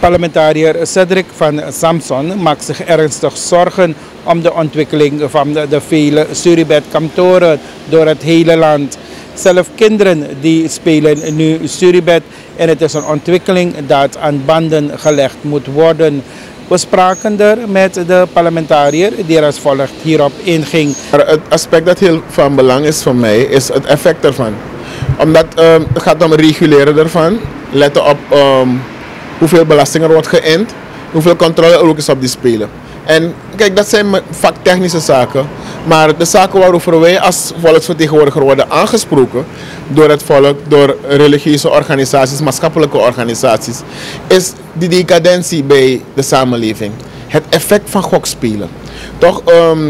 Parlementariër Cedric van Samson maakt zich ernstig zorgen om de ontwikkeling van de vele Suribet-kantoren door het hele land. Zelf kinderen die spelen nu Suribet en het is een ontwikkeling dat aan banden gelegd moet worden. We spraken er met de parlementariër die er als volgt hierop inging. Het aspect dat heel van belang is voor mij is het effect ervan. Omdat het gaat om het reguleren ervan, letten op hoeveel belasting er wordt geïnd, hoeveel controle er ook is op die spelen. En kijk, dat zijn vaktechnische zaken, maar de zaken waarover wij als volksvertegenwoordiger worden aangesproken door het volk, door religieuze organisaties, maatschappelijke organisaties, is die decadentie bij de samenleving. Het effect van gokspelen. Toch,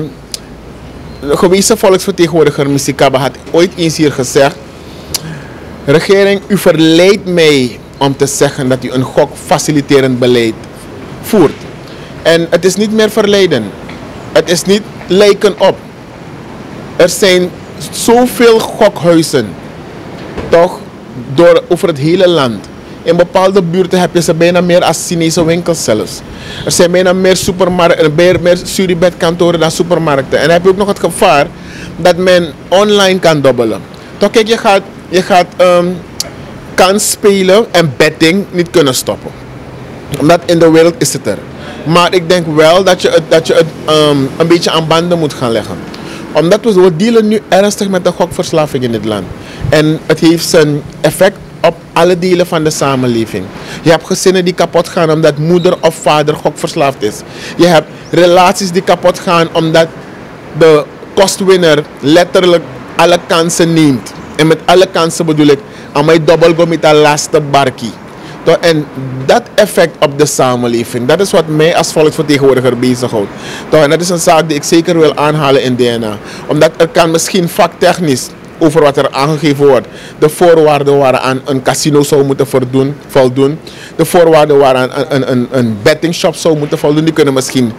de gewezen volksvertegenwoordiger Misikaba had ooit eens hier gezegd: regering, u verleidt mij om te zeggen dat u een gokfaciliterend beleid voert. En het is niet meer verleiden. Het is niet lijken op. Er zijn zoveel gokhuizen, toch, over het hele land. In bepaalde buurten heb je ze bijna meer als Chinese winkels zelfs. Er zijn bijna meer supermarkten, meer Suribet-kantoren dan supermarkten. En dan heb je ook nog het gevaar dat men online kan dobbelen. Toch, kijk, je gaat kan spelen en betting niet kunnen stoppen. Omdat in de wereld is het er. Maar ik denk wel dat je het een beetje aan banden moet gaan leggen. Omdat we dealen nu ernstig met de gokverslaving in dit land. En het heeft zijn effect op alle delen van de samenleving. Je hebt gezinnen die kapot gaan omdat moeder of vader gokverslaafd is. Je hebt relaties die kapot gaan omdat de kostwinner letterlijk alle kansen neemt. En met alle kansen bedoel ik, aan mij dobbelgo met de laatste barkie. En dat effect op de samenleving, dat is wat mij als volksvertegenwoordiger bezighoudt. En dat is een zaak die ik zeker wil aanhalen in DNA. Omdat er kan misschien vaktechnisch over wat er aangegeven wordt, de voorwaarden waaraan een casino zou moeten voldoen, de voorwaarden waaraan een bettingshop zou moeten voldoen, die kunnen misschien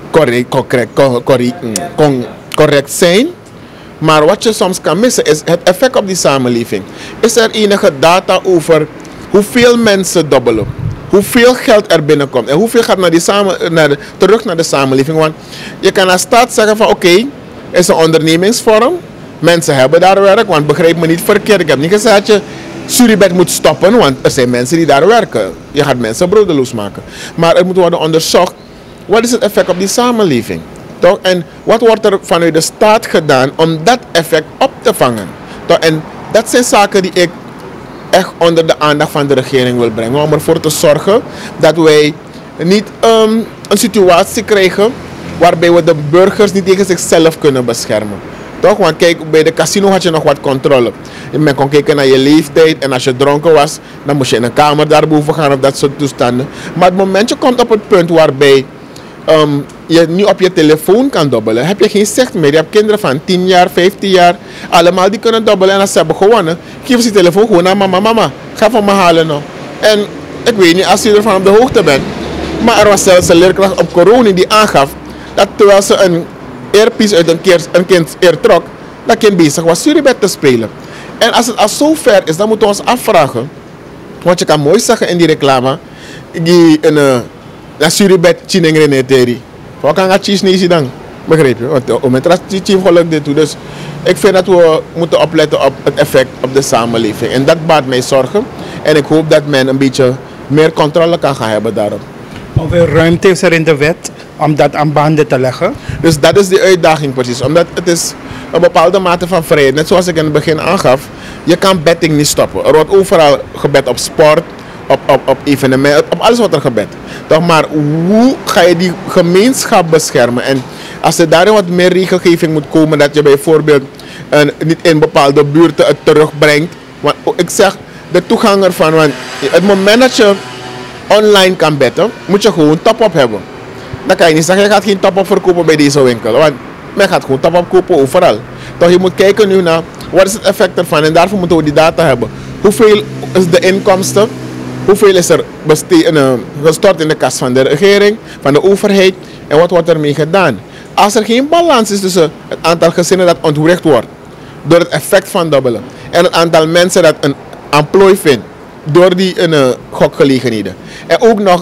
correct zijn. Maar wat je soms kan missen is het effect op die samenleving. Is er enige data over hoeveel mensen dobbelen, hoeveel geld er binnenkomt en hoeveel gaat terug naar de samenleving? Want je kan als staat zeggen van oké, is een ondernemingsvorm, mensen hebben daar werk, want begrijp me niet verkeerd. Ik heb niet gezegd dat je Suribet moet stoppen, want er zijn mensen die daar werken. Je gaat mensen broedeloos maken. Maar er moet worden onderzocht, wat is het effect op die samenleving? Toch? En wat wordt er vanuit de staat gedaan om dat effect op te vangen? Toch? En dat zijn zaken die ik echt onder de aandacht van de regering wil brengen. Om ervoor te zorgen dat wij niet een situatie krijgen waarbij we de burgers niet tegen zichzelf kunnen beschermen. Toch? Want kijk, bij de casino had je nog wat controle. Men kon kijken naar je leeftijd en als je dronken was, dan moest je in een kamer daarboven gaan of dat soort toestanden. Maar het momentje komt op het punt waarbij je nu op je telefoon kan dobbelen, heb je geen zicht meer. Je hebt kinderen van 10 jaar, 15 jaar, allemaal die kunnen dobbelen. En als ze hebben gewonnen, geven ze je telefoon gewoon naar mama. Mama, ga van me halen nou. En ik weet niet als je ervan op de hoogte bent, maar er was zelfs een leerkracht op corona die aangaf dat terwijl ze een earpiece uit een kind ear trok, dat kind bezig was Suribet te spelen. En als het al zo ver is, dan moeten we ons afvragen, want je kan mooi zeggen in die reclame, die dat Suribet chineng reneteri. Wat kan dat cheese dan? Begrijp je? Want om het chief geluk dit toe. Dus ik vind dat we moeten opletten op het effect op de samenleving. En dat baart mij zorgen. En ik hoop dat men een beetje meer controle kan gaan hebben daarop. Hoeveel ruimte is er in de wet om dat aan banden te leggen? Dus dat is de uitdaging precies. Omdat het is een bepaalde mate van vrijheid. Net zoals ik in het begin aangaf. Je kan betting niet stoppen. Er wordt overal gebet op sport. Op evenementen, op alles wordt er gebed. Toch, maar hoe ga je die gemeenschap beschermen? En als er daarin wat meer regelgeving moet komen, dat je bijvoorbeeld niet in bepaalde buurten het terugbrengt. Want ik zeg, de toegang ervan, want het moment dat je online kan betten, moet je gewoon top-up hebben. Dan kan je niet zeggen, je gaat geen top-up verkopen bij deze winkel. Want men gaat gewoon top-up kopen overal. Toch, je moet kijken nu naar, wat is het effect ervan? En daarvoor moeten we die data hebben. Hoeveel is de inkomsten? Hoeveel is er gestort in de kas van de regering, van de overheid en wat wordt ermee gedaan? Als er geen balans is tussen het aantal gezinnen dat ontwricht wordt door het effect van dobbelen en het aantal mensen dat een emplooi vindt door die gokgelegenheden en ook nog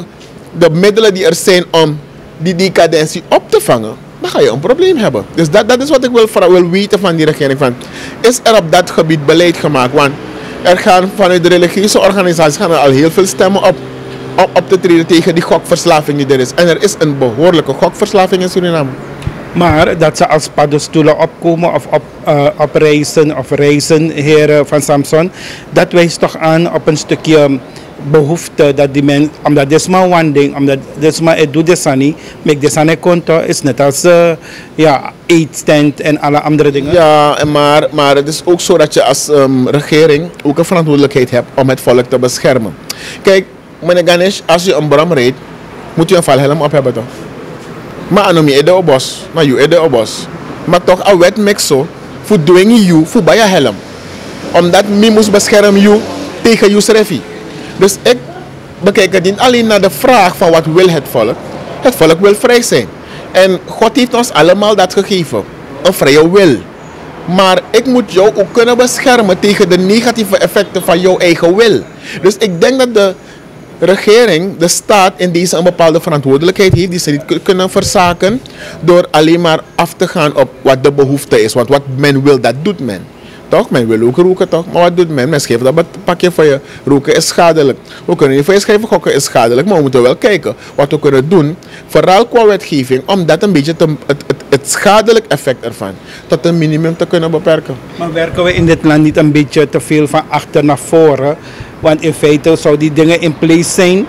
de middelen die er zijn om die decadentie op te vangen, dan ga je een probleem hebben. Dus dat is wat ik wil weten van die regering. Van, is er op dat gebied beleid gemaakt? Want er gaan vanuit de religieuze organisaties gaan er al heel veel stemmen op te treden tegen die gokverslaving die er is. En er is een behoorlijke gokverslaving in Suriname. Maar dat ze als paddenstoelen opkomen of reizen, heren van Samson, dat wijst toch aan op een stukje behoefte dat die mensen, omdat dit is maar one ding, omdat dit is maar het doet dit niet, met dit aan konto is net als eetstand en alle andere dingen. Ja, maar het is ook zo dat je als regering ook een verantwoordelijkheid hebt om het volk te beschermen. Kijk, meneer Ganesh, als je een bram rijdt, moet je een valhelm op hebben toch? Maar anomi ede obos, maar je ede obos. Maar toch een wet mix zo, voor doing you, voor bij je helm. Omdat mi moest beschermen you tegen je refi. Dus ik bekijk het niet alleen naar de vraag van wat wil het volk. Het volk wil vrij zijn. En God heeft ons allemaal dat gegeven. Een vrije wil. Maar ik moet jou ook kunnen beschermen tegen de negatieve effecten van jouw eigen wil. Dus ik denk dat de regering, de staat in deze een bepaalde verantwoordelijkheid heeft die ze niet kunnen verzaken door alleen maar af te gaan op wat de behoefte is. Want wat men wil, dat doet men. Toch? Men wil ook roken toch? Maar wat doet men? Men schrijft dat het pakje van je roken is schadelijk. We kunnen niet voor je schrijven gokken is schadelijk, maar we moeten wel kijken wat we kunnen doen. Vooral qua wetgeving, om dat een beetje het schadelijk effect ervan tot een minimum te kunnen beperken. Maar werken we in dit land niet een beetje te veel van achter naar voren? Want in feite zou die dingen in place zijn.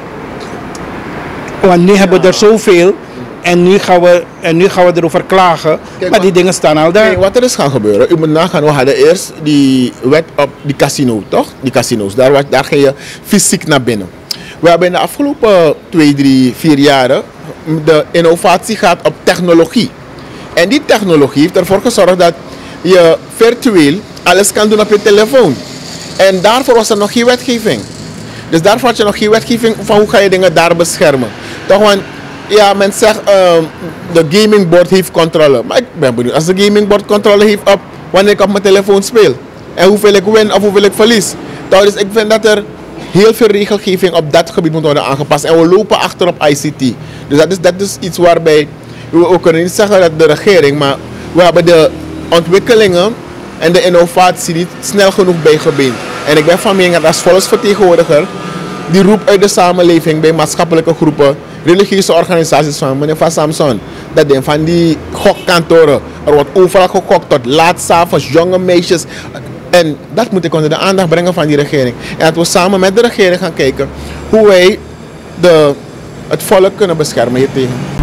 Want nu hebben we er zoveel. En nu gaan we erover klagen. Kijk, maar die dingen staan al daar. Kijk, wat er is gaan gebeuren. U moet nagaan, we hadden eerst die wet op die casino, toch? Die casino's, daar ging je fysiek naar binnen. We hebben in de afgelopen 2, 3, 4 jaren de innovatie gaat op technologie. En die technologie heeft ervoor gezorgd dat je virtueel alles kan doen op je telefoon. En daarvoor was er nog geen wetgeving. Dus daarvoor had je nog geen wetgeving van hoe ga je dingen daar beschermen. Toch, want ja, men zegt de gamingboard heeft controle. Maar ik ben benieuwd, als de gamingboard controle heeft op wanneer ik op mijn telefoon speel. En hoeveel ik win of hoeveel ik verlies. Toch, dus ik vind dat er heel veel regelgeving op dat gebied moet worden aangepast. En we lopen achter op ICT. Dus dat is iets waarbij we kunnen niet zeggen dat de regering, maar we hebben de ontwikkelingen en de innovatie niet snel genoeg bijgebeend. En ik ben van mening dat als volksvertegenwoordiger die roep uit de samenleving bij maatschappelijke groepen, religieuze organisaties van meneer Van Samson, dat ding van die gokkantoren, er wordt overal gegokt tot laat 's avonds, jonge meisjes. En dat moet ik onder de aandacht brengen van die regering. En dat we samen met de regering gaan kijken hoe wij het volk kunnen beschermen hiertegen.